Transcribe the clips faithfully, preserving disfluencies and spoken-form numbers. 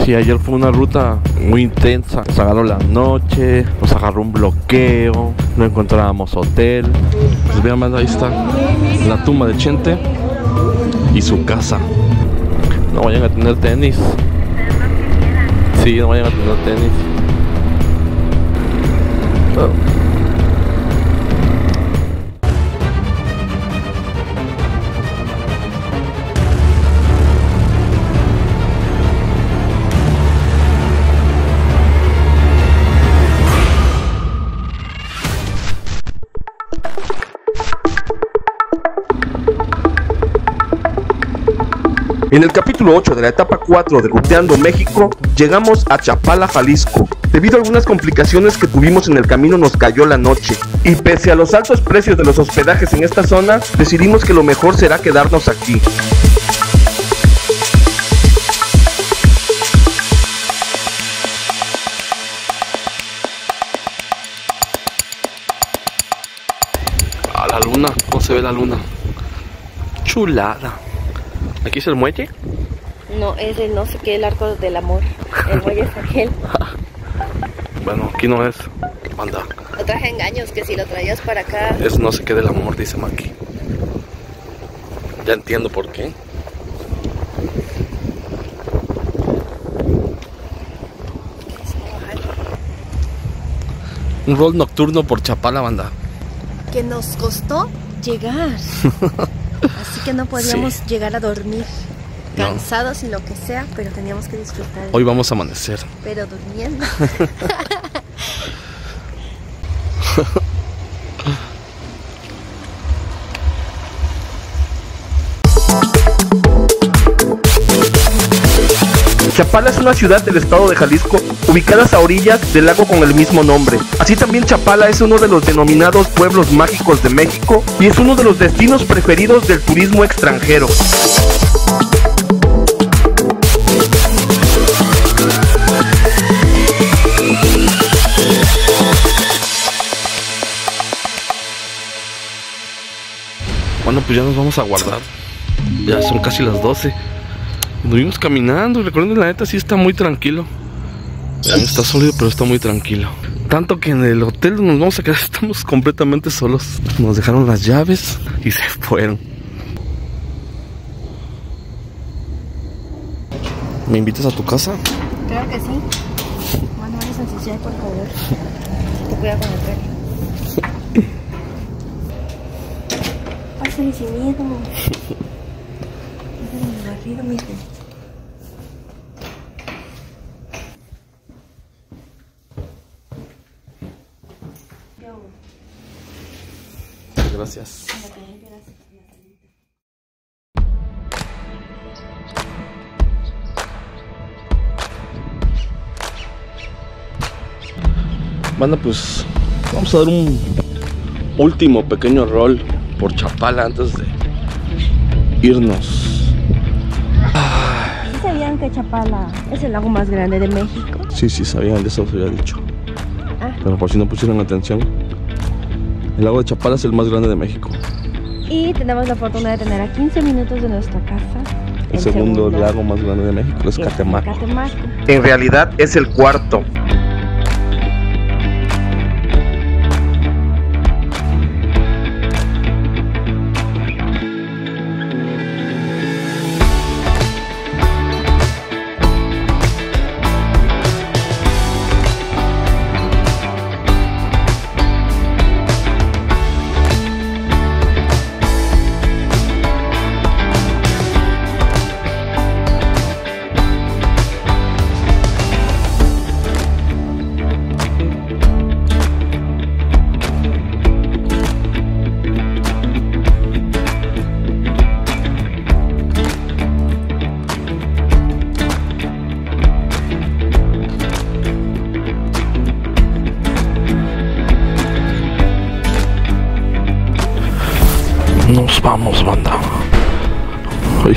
Sí, ayer fue una ruta muy intensa. Nos agarró la noche, nos agarró un bloqueo, no encontrábamos hotel. Pues vean, más ahí está la tumba de Chente y su casa. No vayan a tener tenis. Sí, no vayan a tener tenis. Oh. En el capítulo ocho de la etapa cuatro de Ruteando México, llegamos a Chapala, Jalisco. Debido a algunas complicaciones que tuvimos en el camino, nos cayó la noche. Y pese a los altos precios de los hospedajes en esta zona, decidimos que lo mejor será quedarnos aquí. A la luna, ¿cómo se ve la luna? Chulada. ¿Aquí es el muelle? No, es el no sé qué, el arco del amor. El muelle es aquel. Bueno, aquí no es. Anda. No traje engaños, que si lo traías para acá. Es no sé qué del amor, dice Maki. Ya entiendo por qué. Un rol nocturno por Chapala, banda. Que nos costó llegar. Así que no podíamos sí. llegar a dormir. Cansados no. y lo que sea, pero teníamos que disfrutar. Hoy vamos a amanecer. Pero durmiendo. Chapala es una ciudad del estado de Jalisco, ubicadas a orillas del lago con el mismo nombre. Así también Chapala es uno de los denominados pueblos mágicos de México y es uno de los destinos preferidos del turismo extranjero. Bueno, pues ya nos vamos a guardar. Ya son casi las doce. Nos vimos caminando y recuerden, la neta sí está muy tranquilo. Está sólido, pero está muy tranquilo. Tanto que en el hotel donde nos vamos a quedar estamos completamente solos. Nos dejaron las llaves y se fueron. ¿Me invitas a tu casa? Claro que sí. Bueno, vamos a ensuciar, por favor. Te cuida con el perro. Pásale sin miedo. Pásale mi barrido, mijo. Gracias. Banda, pues vamos a dar un último pequeño rol por Chapala antes de irnos. ¿Sí sabían que Chapala es el lago más grande de México? Sí, sí, sabían, de eso se había dicho. Ah. Pero por si no pusieron atención, el lago de Chapala es el más grande de México. Y tenemos la fortuna de tener a quince minutos de nuestra casa el, el segundo, segundo lago más grande de México, es Catemaco. Catemaco. En realidad es el cuarto. Nos vamos, banda. Ay.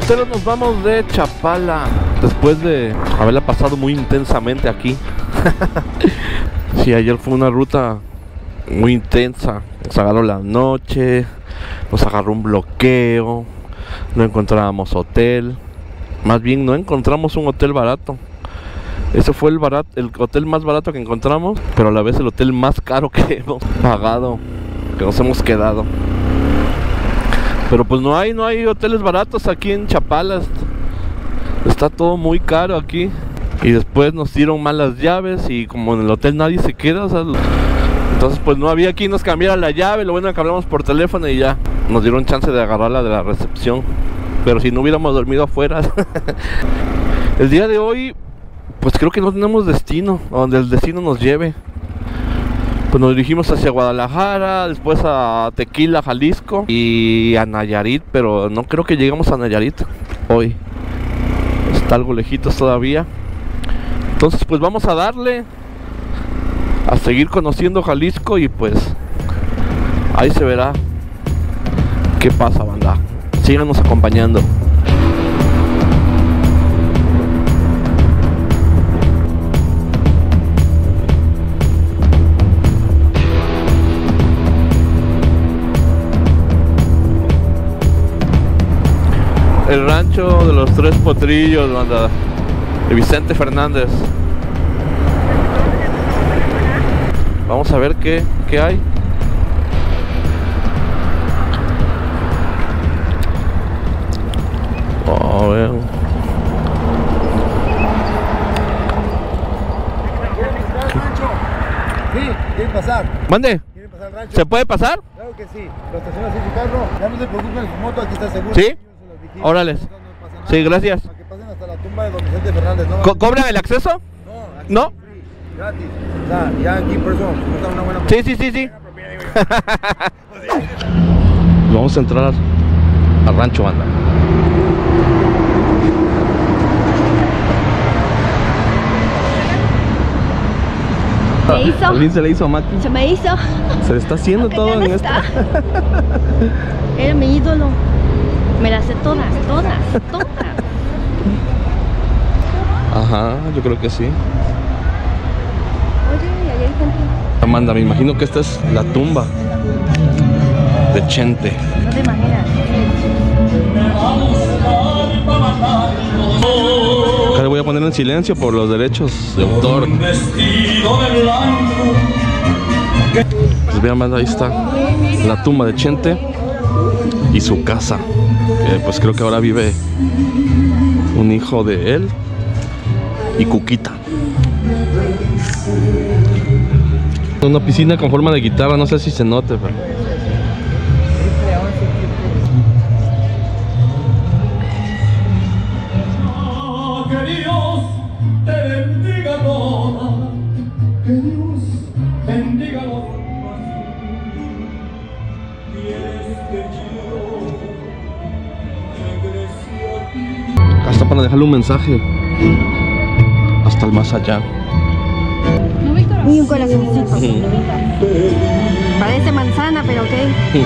Ruteros, nos vamos de Chapala después de haberla pasado muy intensamente aquí. Sí, ayer fue una ruta muy intensa. Nos agarró la noche, nos agarró un bloqueo, no encontrábamos hotel. Más bien no encontramos un hotel barato. Ese fue el, barato, el hotel más barato que encontramos, pero a la vez el hotel más caro que hemos pagado, que nos hemos quedado. Pero pues no hay, no hay hoteles baratos aquí en Chapala. Está todo muy caro aquí. Y después nos dieron malas llaves y como en el hotel nadie se queda, o sea, entonces pues no había quien nos cambiara la llave. Lo bueno es que hablamos por teléfono y ya nos dieron chance de agarrarla de la recepción. Pero si no hubiéramos dormido afuera. El día de hoy pues creo que no tenemos destino, a donde el destino nos lleve. Pues nos dirigimos hacia Guadalajara, después a Tequila, Jalisco y a Nayarit, pero no creo que lleguemos a Nayarit hoy. Está algo lejitos todavía. Entonces pues vamos a darle a seguir conociendo Jalisco y pues ahí se verá qué pasa, banda. Síganos acompañando. El rancho de los Tres Potrillos, banda, de Vicente Fernández. Vamos a ver qué, qué hay. Oh, a ver. Sí, quieren pasar. Mande. ¿Quieren pasar al rancho? ¿Se puede pasar? Claro que sí. Lo estaciona así su carro. Ya no se preocupen, su moto aquí está seguro. ¿Sí? Órales. Sí, gracias. Para que pasen hasta la tumba de don Vicente Fernández, ¿no? Co ¿Cobran el acceso? No, aquí ¿No? free, gratis. O sea, ya aquí por eso nos da una buena. Sí, sí, sí, sí. Vamos a entrar al rancho, banda. ¿Se hizo? Al fin se le hizo a Mati. Se me hizo. Se le está haciendo Aunque todo ya no en esta. está. Era mi ídolo. Me las sé todas, todas, todas. Ajá, yo creo que sí. Oye, y allá hay gente. Amanda, me imagino que esta es la tumba de Chente. No te imaginas. Acá le voy a poner en silencio por los derechos de autor. Pues vean, Amanda, ahí está la tumba de Chente y su casa. Que pues creo que ahora vive un hijo de él y Cuquita. Una piscina con forma de guitarra, no sé si se note, pero... Que Dios te bendiga toda, que Dios bendiga los quieres que yo regrese a ti. Hasta para dejarle un mensaje hasta el más allá. Y un corazoncito. Parece manzana, pero ok.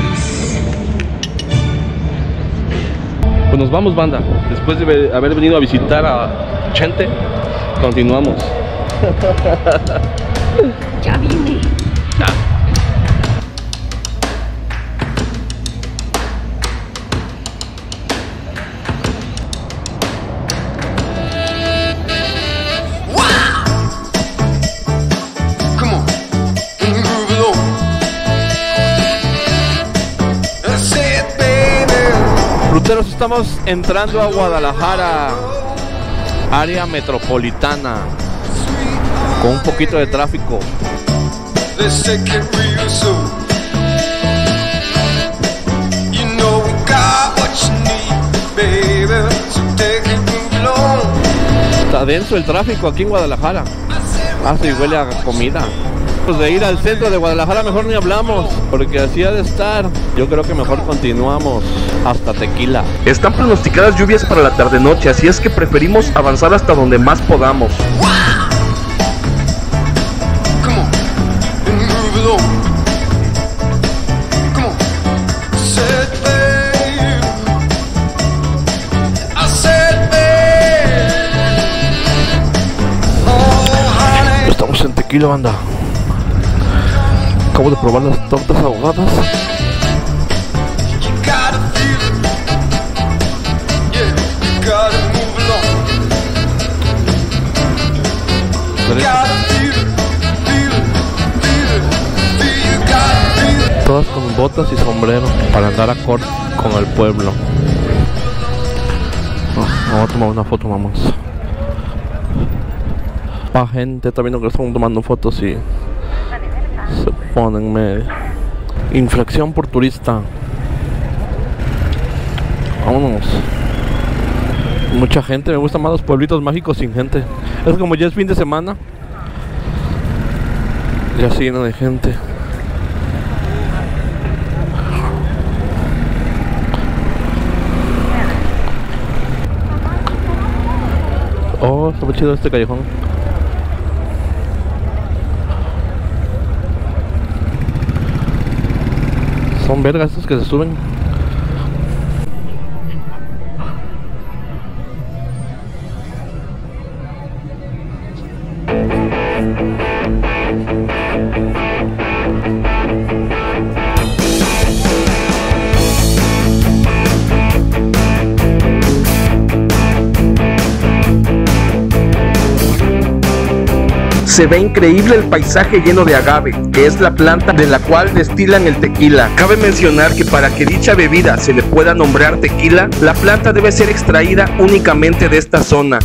Pues nos vamos, banda. Después de haber venido a visitar a Chente, continuamos. Ya vine. Ya. Ruteros, estamos entrando a Guadalajara, área metropolitana, con un poquito de tráfico. Está denso el tráfico aquí en Guadalajara. Ah, sí, huele a comida. Pues de ir al centro de Guadalajara mejor ni hablamos, porque así ha de estar. Yo creo que mejor continuamos hasta Tequila. Están pronosticadas lluvias para la tarde-noche, así es que preferimos avanzar hasta donde más podamos. tranquilo, banda. Acabo de probar las tortas ahogadas. Todas con botas y sombrero para andar acorde con el pueblo. Oh, vamos a tomar una foto, vamos. La gente está viendo que estamos tomando fotos y se ponen medio. Infracción por turista. Vámonos. Mucha gente, me gustan más los pueblitos mágicos sin gente. Es como ya es fin de semana. Ya se llena de gente. Oh, está muy chido este callejón. Son vergas estos que se suben. Se ve increíble el paisaje lleno de agave, que es la planta de la cual destilan el tequila. Cabe mencionar que para que dicha bebida se le pueda nombrar tequila, la planta debe ser extraída únicamente de esta zona.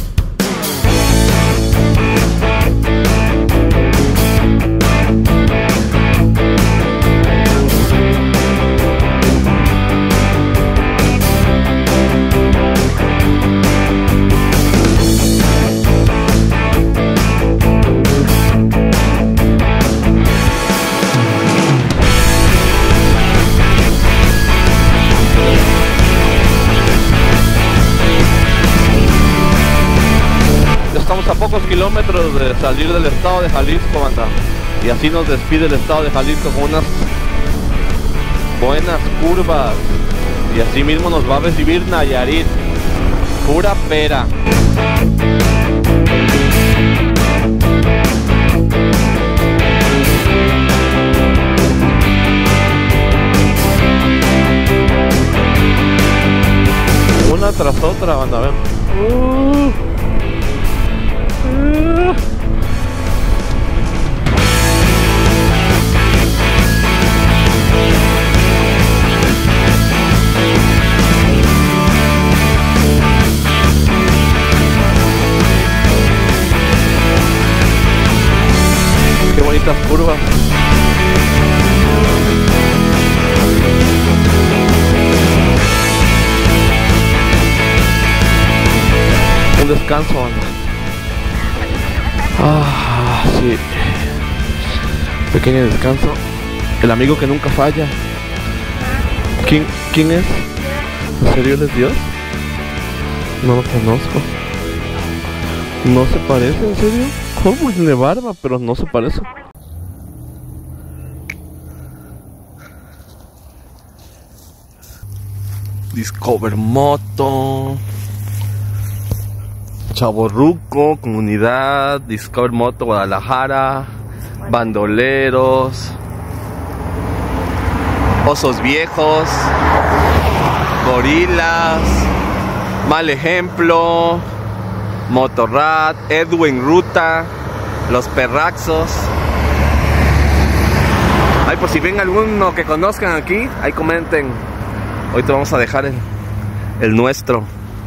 Estamos a pocos kilómetros de salir del estado de Jalisco, banda. Y así nos despide el estado de Jalisco con unas buenas curvas. Y así mismo nos va a recibir Nayarit. Pura pera. Una tras otra, banda, a ver. Uh. Qué bonitas curvas. Un descanso, banda. Ah, sí. Pequeño descanso. El amigo que nunca falla. ¿Quién, quién es? ¿En serio él es Dios? No lo conozco. No se parece, ¿en serio? ¿Cómo? Tiene barba, pero no se parece. Discover Moto, Chavorruco, Comunidad, Discover Moto Guadalajara, Bandoleros, Osos Viejos, Gorilas, Mal Ejemplo, Motorrad, Edwin Ruta, Los Perraxos. Ay, por si ven alguno que conozcan aquí, ahí comenten. Hoy te vamos a dejar el, el nuestro.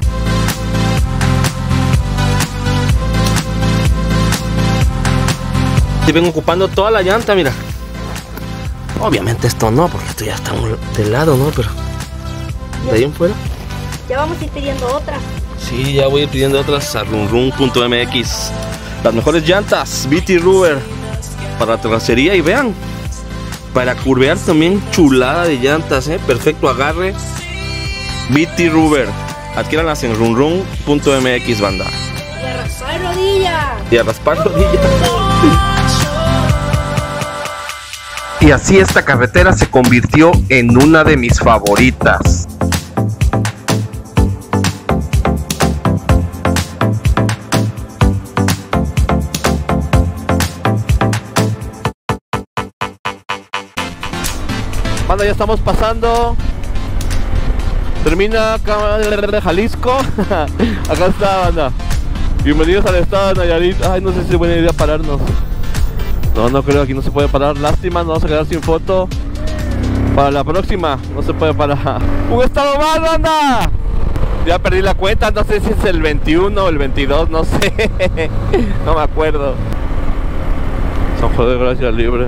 Y vengo ocupando toda la llanta, mira. Obviamente esto no, porque esto ya está de lado, ¿no? Pero de ahí en fuera. Ya vamos a ir pidiendo otra. Sí, ya voy a ir pidiendo otras a runrun punto m x. Las mejores llantas, B T Rubber para terracería, y vean, para curvear también chulada de llantas, ¿eh? Perfecto agarre. B T Rubber. Adquiéranlas en runrun punto m x, banda. Y a raspar rodillas. Y a raspar rodillas. Y así esta carretera se convirtió en una de mis favoritas. Banda, ya estamos pasando. Termina de Jalisco. Acá está, banda. Bienvenidos al estado de Nayarit. Ay, no sé si es buena idea pararnos. No, no creo, aquí no se puede parar. Lástima, nos vamos a quedar sin foto. Para la próxima, no se puede parar. ¡Un estado más, banda! Ya perdí la cuenta, no sé si es el veintiuno o el veintidós, no sé. No me acuerdo. San Juan de Gracia libre.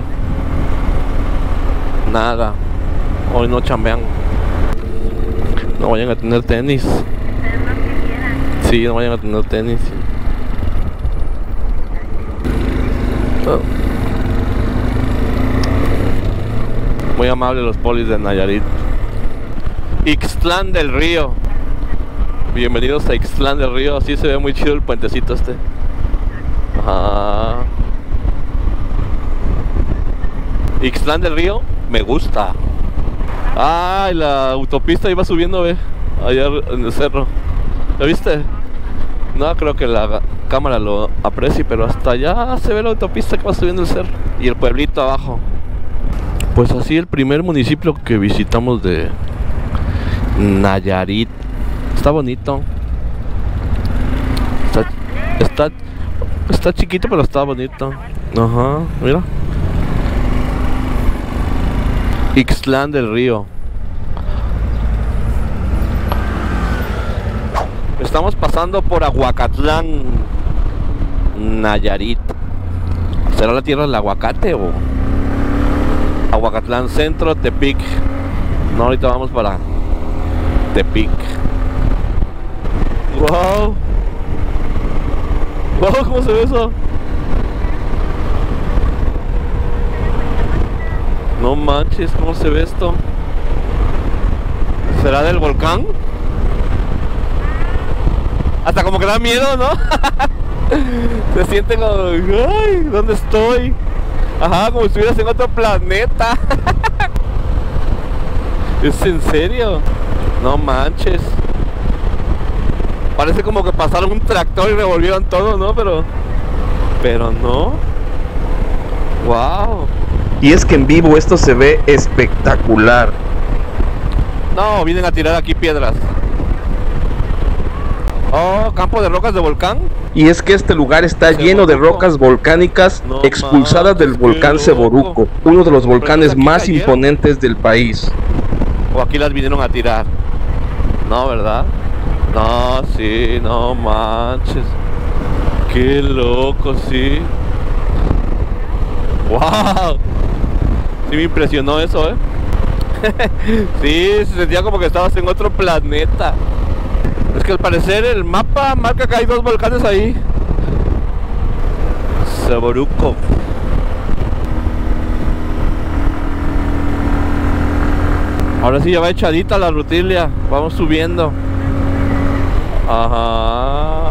Nada. Hoy no chambean. No vayan a tener tenis. Sí, no vayan a tener tenis. Oh. Muy amables los polis de Nayarit. Ixtlán del Río. Bienvenidos a Ixtlán del Río. Así se ve muy chido el puentecito este. Ajá. Ixtlán del Río me gusta. Ay, la autopista iba subiendo, ve, allá en el cerro. ¿Lo viste? No creo que la cámara lo aprecie, pero hasta allá se ve la autopista que va subiendo el cerro. Y el pueblito abajo. Pues así el primer municipio que visitamos de Nayarit. Está bonito. Está, está, está chiquito, pero está bonito. Ajá, mira. Ixtlán del Río. Estamos pasando por Aguacatlán, Nayarit. ¿Será la tierra del aguacate o...? Aguacatlán Centro, Tepic. No, ahorita vamos para Tepic. Wow. Wow, ¿cómo se ve eso? No manches, ¿cómo se ve esto? ¿Será del volcán? Hasta como que da miedo, ¿no? Se siente como... ¡Ay! ¿Dónde estoy? Ajá, como si estuvieras en otro planeta. ¿Es en serio? No manches. Parece como que pasaron un tractor y revolvieron todo, ¿no? Pero... Pero no. Wow. Y es que en vivo esto se ve espectacular. No, vienen a tirar aquí piedras. Oh, campo de rocas de volcán. Y es que este lugar está Seboruco. lleno de rocas volcánicas No expulsadas manches, del volcán qué Seboruco, loco. uno de los Pero volcanes aquí más cayeron. imponentes del país. O aquí las vinieron a tirar. No, ¿verdad? No, sí, no manches. Qué loco, sí. Wow. Sí me impresionó eso, ¿eh? Sí, se sentía como que estabas en otro planeta. Es que al parecer el mapa marca que hay dos volcanes ahí. Seboruco. Ahora sí ya va echadita la rutilia. Vamos subiendo. Ajá.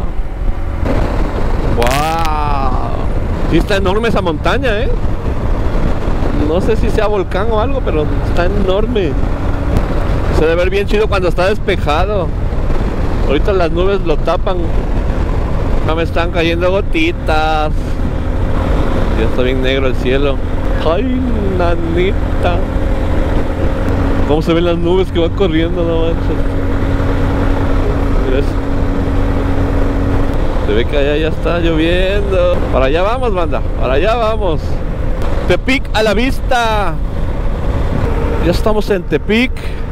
Wow. Sí está enorme esa montaña, ¿eh? No sé si sea volcán o algo, pero está enorme. Se debe ver bien chido cuando está despejado. Ahorita las nubes lo tapan. Ya me están cayendo gotitas. Ya está bien negro el cielo. Ay, nanita. ¿Cómo se ven las nubes que van corriendo? No manches. Mira eso. Se ve que allá ya está lloviendo. Para allá vamos, banda. Para allá vamos. Tepic a la vista. Ya estamos en Tepic.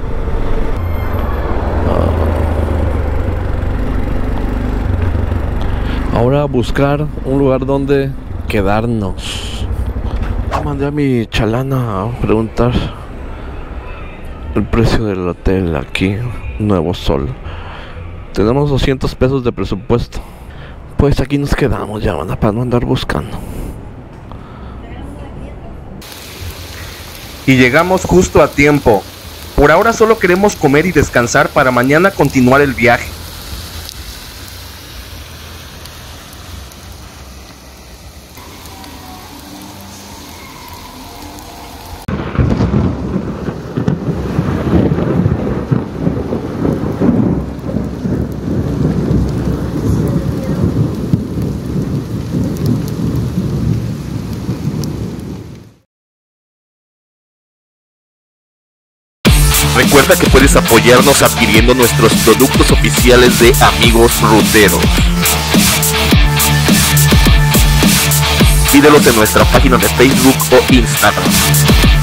Ahora a buscar un lugar donde quedarnos. Mandé a mi chalana a preguntar el precio del hotel aquí, Nuevo Sol. Tenemos doscientos pesos de presupuesto. Pues aquí nos quedamos ya, van a para no andar buscando. Y llegamos justo a tiempo. Por ahora solo queremos comer y descansar para mañana continuar el viaje. Recuerda que puedes apoyarnos adquiriendo nuestros productos oficiales de Amigos Ruteros. Pídelos en nuestra página de Facebook o Instagram.